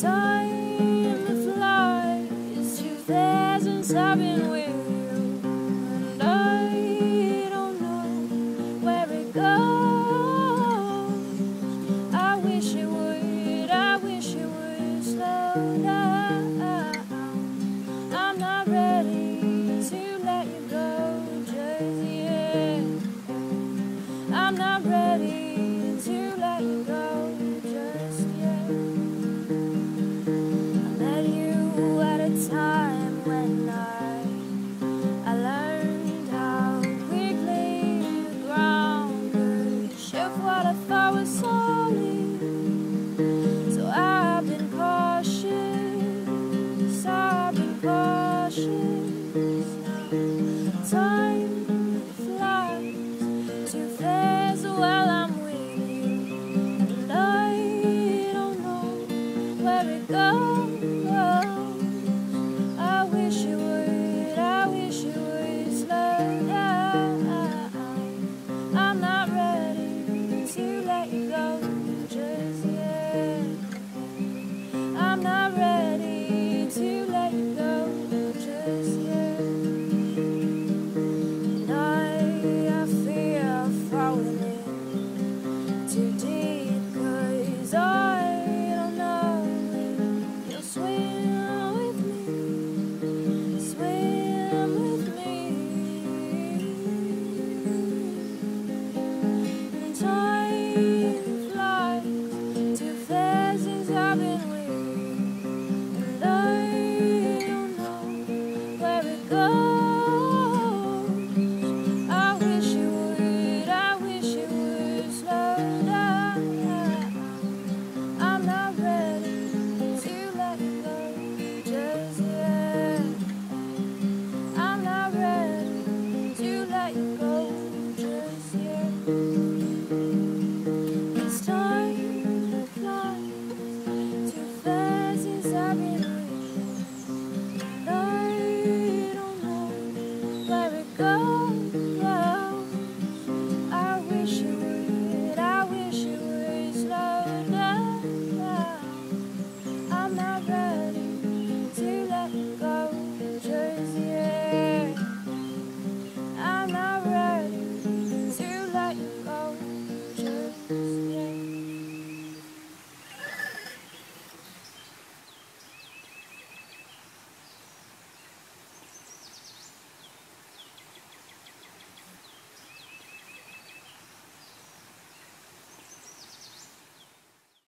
Time flies too fast since I've been with you, and I don't know where it goes. I wish it would slow down. I'm not ready to let you go just yet. I'm not ready to let you go just yet. Time when I learned how quickly the ground could shift what I thought was solid. So I've been cautious now. Time flies too fast while I'm with you, and I don't know where it goes. I wish it would slow down. I'm not ready to let you go just yet. I'm not ready to let you go just yet. And I fear falling in too deep, 'cause I don't know if you'll swim with me. Swim with me. And time flies too fast since I've been with you.